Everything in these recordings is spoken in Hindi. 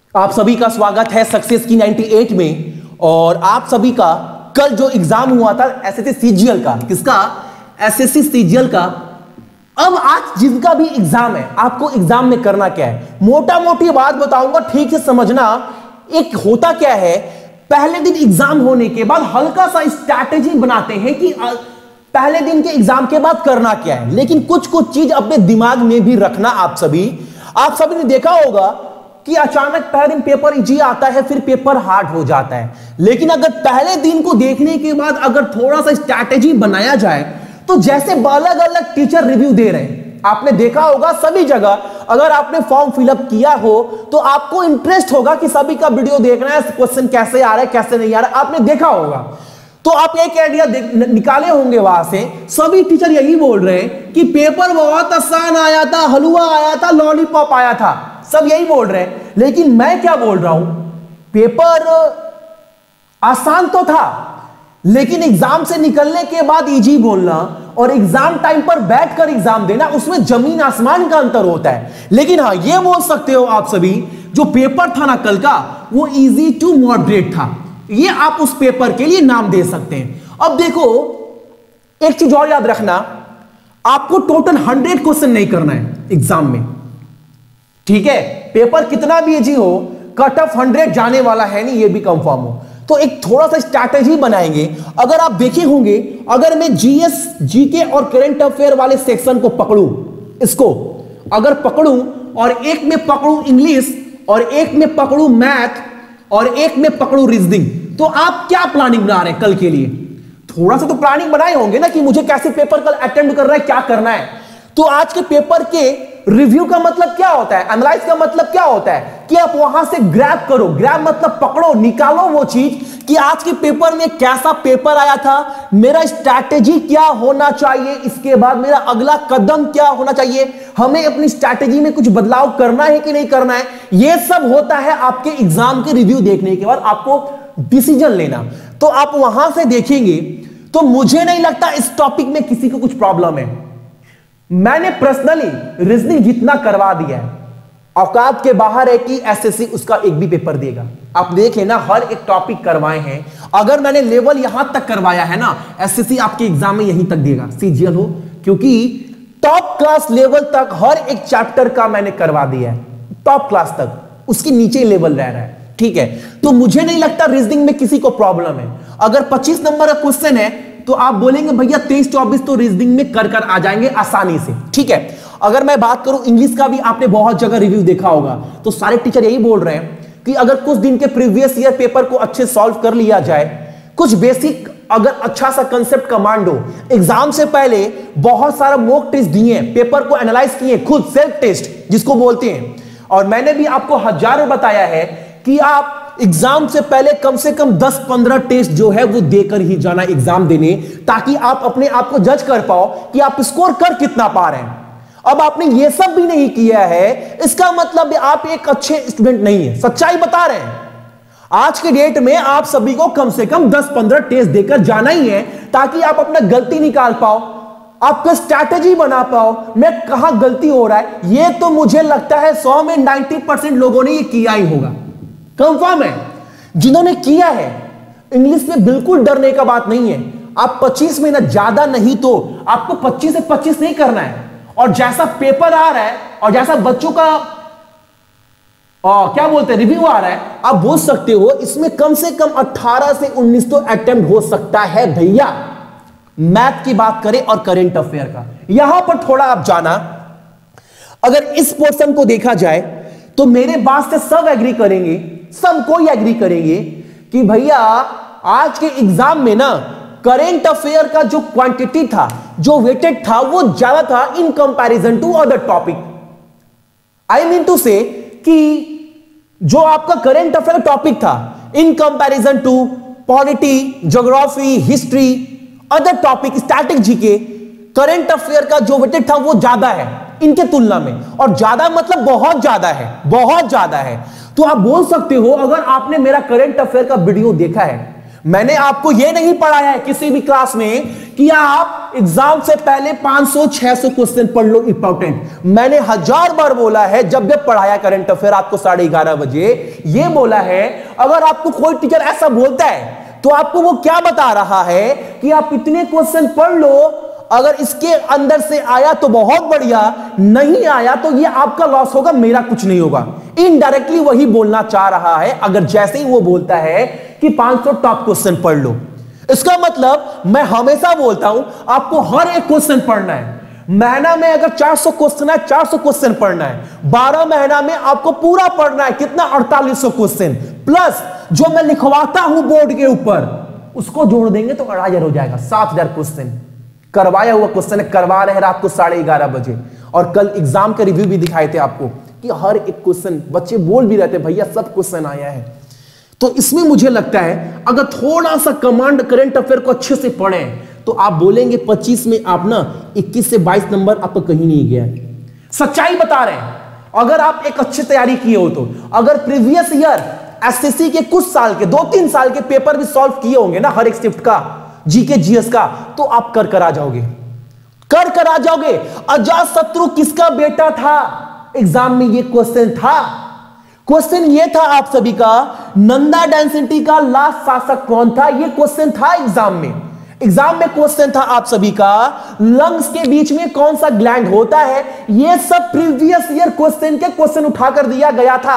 आप सभी का स्वागत है सक्सेस की 98 में। और आप सभी का कल जो एग्जाम हुआ था एसएससी सीजीएल का, किसका? एसएससी सीजीएल का। अब आज जिनका भी एग्जाम है, आपको एग्जाम में करना क्या है, मोटा मोटी बात बताऊंगा, ठीक से समझना। एक होता क्या है, पहले दिन एग्जाम होने के बाद हल्का सा स्ट्रैटेजी बनाते हैं कि पहले दिन के एग्जाम के बाद करना क्या है, लेकिन कुछ कुछ चीज अपने दिमाग में भी रखना। आप सभी ने देखा होगा कि अचानक पहले दिन पेपर इजी आता है, फिर पेपर हार्ड हो जाता है। लेकिन अगर पहले दिन को देखने के बाद अगर थोड़ा सा स्ट्रैटेजी बनाया जाए, तो जैसे अलग अलग टीचर रिव्यू दे रहे हैं, आपने देखा होगा सभी जगह। अगर आपने फॉर्म फिलअप किया हो तो आपको इंटरेस्ट होगा कि सभी का वीडियो देखना है, क्वेश्चन कैसे आ रहा है कैसे नहीं आ रहा है, आपने देखा होगा। तो आप एक आइडिया निकाले होंगे वहां से। सभी टीचर यही बोल रहे हैं कि पेपर बहुत आसान आया था, हलवा आया था, लॉलीपॉप आया था, सब यही बोल रहे हैं। लेकिन मैं क्या बोल रहा हूं, पेपर आसान तो था, लेकिन एग्जाम से निकलने के बाद इजी बोलना और एग्जाम टाइम पर बैठकर एग्जाम देना, उसमें जमीन आसमान का अंतर होता है। लेकिन हां, यह बोल सकते हो आप सभी, जो पेपर था ना कल का, वो इजी टू मॉडरेट था। ये आप उस पेपर के लिए नाम दे सकते हैं। अब देखो, एक चीज और याद रखना, आपको टोटल 100 क्वेश्चन नहीं करना है एग्जाम में, ठीक है? पेपर कितना भी इजी हो, कट ऑफ 100 जाने वाला है नहीं, ये भी कंफर्म हो। तो एक थोड़ा सा स्ट्रैटेजी बनाएंगे। अगर आप देखे होंगे, अगर मैं जीएस, जीके और करंट अफेयर वाले सेक्शन को पकड़ूं, इसको अगर पकड़ूं और एक में पकड़ूं इंग्लिश और एक में पकड़ूं मैथ और एक में पकड़ूं रीजनिंग, तो आप क्या प्लानिंग बना रहे हैं कल के लिए? थोड़ा सा तो प्लानिंग बनाए होंगे ना कि मुझे कैसे पेपर कल अटेम्प्ट करना है, क्या करना है। तो आज के पेपर के रिव्यू का मतलब क्या होता है, एनालाइज का मतलब क्या होता है कि आप वहां से ग्रैब करो। ग्रैब मतलब पकड़ो, निकालो वो चीज कि आज के पेपर में कैसा पेपर आया था, मेरा स्ट्रैटेजी क्या होना चाहिए, इसके बाद मेरा अगला कदम क्या होना चाहिए, हमें अपनी स्ट्रैटेजी में कुछ बदलाव करना है कि नहीं करना है। यह सब होता है आपके एग्जाम के रिव्यू देखने के बाद, आपको डिसीजन लेना। तो आप वहां से देखेंगे, तो मुझे नहीं लगता इस टॉपिक में किसी को कुछ प्रॉब्लम है। मैंने पर्सनली रीजनिंग जितना करवा दिया है, औकात के बाहर है कि एसएससी उसका एक भी पेपर देगा। आप देखें ना, हर एक टॉपिक करवाए हैं। अगर मैंने लेवल यहां तक करवाया है ना, एसएससी आपके एग्जाम में यहीं तक देगा, सीजीएल हो, क्योंकि टॉप क्लास लेवल तक हर एक चैप्टर का मैंने करवा दिया है, टॉप क्लास तक, उसके नीचे लेवल रह रहा है, ठीक है? तो मुझे नहीं लगता रीजनिंग में किसी को प्रॉब्लम है। अगर 25 नंबर का क्वेश्चन है तो आप बोलेंगे भैया 23-24 तो रीजनिंग में कर आ जाएंगे आसानी से, ठीक है? अगर मैं बात करूं इंग्लिश का भी, आपने बहुत जगह रिव्यू देखा होगा, तो सारे टीचर यही बोल रहे हैं कि अगर कुछ दिन के प्रीवियस ईयर पेपर को अच्छे सॉल्व कर लिया जाए, कुछ बेसिक अगर अच्छा सा कंसेप्ट कमांड हो, एग्जाम से पहले बहुत सारा मॉक टेस्ट दिए, पेपर को एनालाइज किए, खुद सेल्फ टेस्ट जिसको बोलते हैं। और मैंने भी आपको हजारों बताया है कि आप एग्जाम से पहले कम से कम 10-15 टेस्ट जो है वो देकर ही जाना एग्जाम देने, ताकि आप अपने आप को जज कर पाओ कि आप स्कोर कर कितना पा रहे हैं। अब आपने ये सब भी नहीं किया है, इसका मतलब आप एक अच्छे स्टूडेंट नहीं है, सच्चाई बता रहे हैं। आज के डेट में आप सभी को कम से कम 10-15 टेस्ट देकर जाना ही है, ताकि आप अपना गलती निकाल पाओ, आपका स्ट्रैटेजी बना पाओ, मैं कहां गलती हो रहा है। ये तो मुझे लगता है 100 में 90% लोगों ने ये किया ही होगा, कंफर्म है। जिन्होंने किया है, इंग्लिश में बिल्कुल डरने का बात नहीं है। आप 25 में ना, ज्यादा नहीं तो आपको 25 से 25 नहीं करना है। और जैसा पेपर आ रहा है और जैसा बच्चों का क्या बोलते हैं रिव्यू आ रहा है, आप बोल सकते हो इसमें कम से कम 18 से 19 तो अटेम्प्ट हो सकता है भैया। मैथ की बात करें और करंट अफेयर का, यहां पर थोड़ा आप जाना। अगर इस पोर्शन को देखा जाए तो मेरे बात से सब एग्री करेंगे, सब कोई एग्री करेंगे कि भैया आज के एग्जाम में ना करंट अफेयर का जो क्वांटिटी था, जो वेटेड था, वो ज्यादा था in comparison to other topic. I mean to say कि जो आपका करंट अफेयर टॉपिक था, in comparison to polity, geography, history, other topic, static GK, current affair का जो वेटेड था वो ज्यादा है इनके तुलना में। और ज्यादा मतलब बहुत ज्यादा है, बहुत ज्यादा है। तो आप बोल सकते हो, अगर आपने मेरा करंट अफेयर का वीडियो देखा है, मैंने आपको यह नहीं पढ़ाया है किसी भी क्लास में कि आप एग्जाम से पहले 500-600 क्वेश्चन पढ़ लो इंपॉर्टेंट। मैंने 1000 बार बोला है जब भी पढ़ाया करंट अफेयर आपको 11:30 बजे, यह बोला है अगर आपको कोई टीचर ऐसा बोलता है तो आपको वो क्या बता रहा है कि आप इतने क्वेश्चन पढ़ लो, अगर इसके अंदर से आया तो बहुत बढ़िया, नहीं आया तो ये आपका लॉस होगा, मेरा कुछ नहीं होगा। इनडायरेक्टली वही बोलना चाह रहा है। अगर जैसे ही वो बोलता है कि 500 टॉप क्वेश्चन पढ़ लो, इसका मतलब मैं हमेशा बोलता हूं आपको हर एक क्वेश्चन पढ़ना है। महीना में अगर 400 क्वेश्चन है, 400 क्वेश्चन पढ़ना है। 12 महीना में आपको पूरा पढ़ना है, कितना 4800 क्वेश्चन प्लस जो मैं लिखवाता हूं बोर्ड के ऊपर उसको जोड़ देंगे तो 2,500 हो जाएगा। 7,000 क्वेश्चन करवाया हुआ क्वेश्चन करवा रहे हैं रात को 11:30 बजे। और कल एग्जाम के रिव्यू भी दिखाए थे आपको कि हर एक क्वेश्चन बच्चे बोल भी रहते भैया सब क्वेश्चन आया है। तो इसमें मुझे लगता है अगर थोड़ा सा कमांड करंट अफेयर को अच्छे से पढ़ें तो आप बोलेंगे 25 में आप ना 21 से 22 नंबर आपको कहीं नहीं गया। सच्चाई बता रहे हैं। अगर आप एक अच्छी तैयारी किए हो तो अगर प्रीवियस ईयर एसएससी के कुछ साल के 2-3 साल के पेपर भी सॉल्व किए होंगे ना, हर एक शिफ्ट का, जीके जीएस का, तो आप कर आ जाओगे, कर आ जाओगे। अजातशत्रु किसका बेटा था? एग्जाम में ये क्वेश्चन था। क्वेश्चन ये था आप सभी का, नंदा डायनेस्टी का लास्ट शासक कौन था? ये क्वेश्चन था एग्जाम में। एग्जाम में क्वेश्चन था आप सभी का, लंग्स के बीच में कौन सा ग्लैंड होता है? ये सब प्रीवियस ईयर क्वेश्चन के क्वेश्चन उठाकर दिया गया था।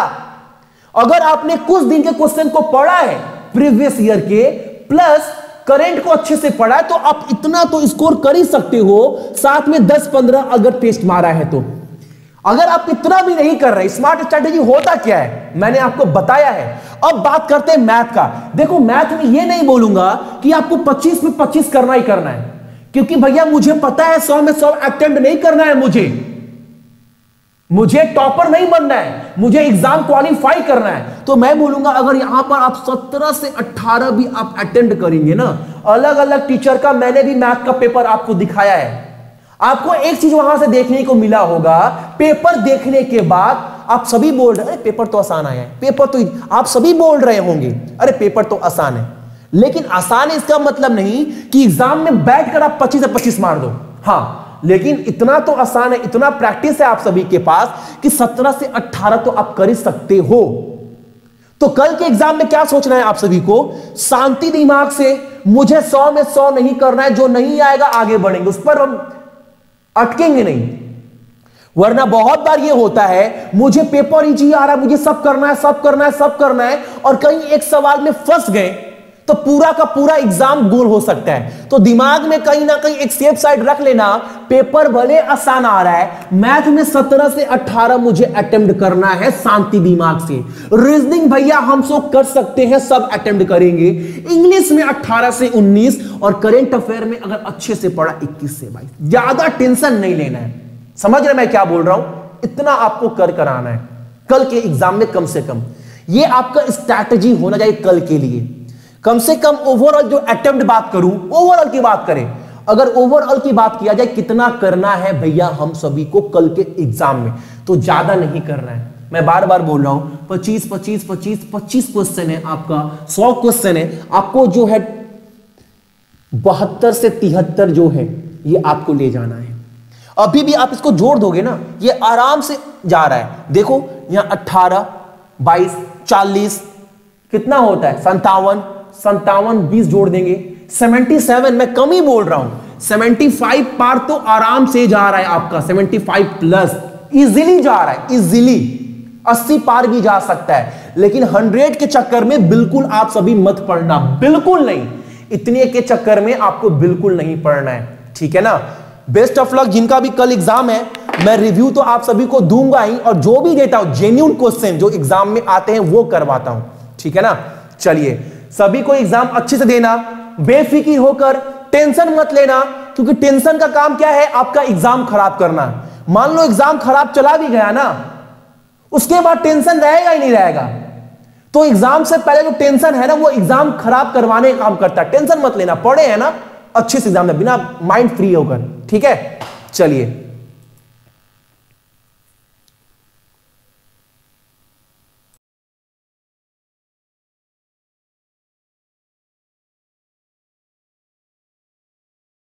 अगर आपने कुछ दिन के क्वेश्चन को पढ़ा है प्रीवियस ईयर के प्लस करंट को अच्छे से पढ़ा है तो आप इतना तो स्कोर कर ही सकते हो, साथ में 10-15 अगर टेस्ट मारा है तो। अगर आप इतना भी नहीं कर रहे, स्मार्ट स्ट्रैटेजी होता क्या है मैंने आपको बताया है। अब बात करते हैं मैथ का। देखो मैथ में ये नहीं बोलूंगा कि आपको 25 में 25 करना ही करना है, क्योंकि भैया मुझे पता है 100 में 100 अटेम्प्ट नहीं करना है। मुझे टॉपर नहीं बनना है, मुझे एग्जाम क्वालिफाई करना है। तो मैं बोलूंगा अगर यहां पर आप 17 से 18 भी आप अटेम्प्ट करेंगे ना, अलग अलग टीचर का, मैंने भी मैथ का पेपर आपको दिखाया है। आपको एक चीज वहां से देखने को मिला होगा, पेपर देखने के बाद आप सभी बोल रहे हैं पेपर तो आसान आया है, पेपर तो आप सभी बोल रहे होंगे अरे पेपर तो आसान है। लेकिन आसान है इसका मतलब नहीं कि एग्जाम में बैठकर आप 25 से 25 मार दो। हाँ, लेकिन इतना तो आसान है, इतना प्रैक्टिस है आप सभी के पास कि 17 से 18 तो आप कर ही सकते हो। तो कल के एग्जाम में क्या सोचना है आप सभी को? शांति दिमाग से, मुझे 100 में 100 नहीं करना है, जो नहीं आएगा आगे बढ़ेंगे, उस पर हम अटकेंगे नहीं। वरना बहुत बार ये होता है मुझे पेपर इजी आ रहा है, मुझे सब करना है, सब करना है, सब करना है, और कहीं एक सवाल में फंस गए तो पूरा का पूरा एग्जाम गोल हो सकता है। तो दिमाग में कहीं ना कहीं एक सेफ साइड रख लेना, पेपर भले आसान आ रहा है, मैथ में 17 से 18 मुझे अटेम्प्ट करना है शांति दिमाग से। रीजनिंग भैया हम सब कर सकते हैं, सब अटेम्प्ट करेंगे। इंग्लिश में 18 से 19 और करेंट अफेयर में अगर अच्छे से पढ़ा 21 से 22। ज्यादा टेंशन नहीं लेना है। समझ रहे मैं क्या बोल रहा हूं? इतना आपको कर आना है कल के एग्जाम में। कम से कम ये आपका स्ट्रैटेजी होना चाहिए कल के लिए। कम से कम ओवरऑल जो अटेम्प्ट बात करूं, ओवरऑल की बात करें, अगर ओवरऑल की बात किया जाए कितना करना है भैया हम सभी को कल के एग्जाम में, तो ज्यादा नहीं करना है। मैं बार बार बोल रहा हूं 25 25 25 25 क्वेश्चन है आपका, 100 क्वेश्चन है आपको, जो है 72 से 73 जो है ये आपको ले जाना है। अभी भी आप इसको जोड़ दोगे ना, ये आराम से जा रहा है। देखो यहां 18 22 40 कितना होता है, 57 20 जोड़ देंगे 77। मैं कम ही बोल रहा हूं, 75 पार तो आराम से जा रहा है आपका, 75 प्लस इजीली जा रहा है, इजीली 80 पार भी जा सकता है। लेकिन 100 के चक्कर में बिल्कुल आप सभी मत पढ़ना, बिल्कुल नहीं। इतने के चक्कर में आपको बिल्कुल नहीं पढ़ना है, ठीक है ना। बेस्ट ऑफ लक जिनका भी कल एग्जाम है। मैं रिव्यू तो आप सभी को दूंगा ही, और जो भी देता हूं जेन्युइन क्वेश्चन जो एग्जाम में आते हैं वो करवाता हूं, ठीक है ना। चलिए सभी को एग्जाम अच्छे से देना, बेफिक्र होकर, टेंशन मत लेना, क्योंकि टेंशन का काम क्या है, आपका एग्जाम खराब करना। मान लो एग्जाम खराब चला भी गया ना, उसके बाद टेंशन रहेगा ही नहीं रहेगा। तो एग्जाम से पहले जो टेंशन है ना, वो एग्जाम खराब करवाने का काम करता है। टेंशन मत लेना, पढ़े है ना अच्छे से एग्जाम में, बिना माइंड फ्री होकर, ठीक है। चलिए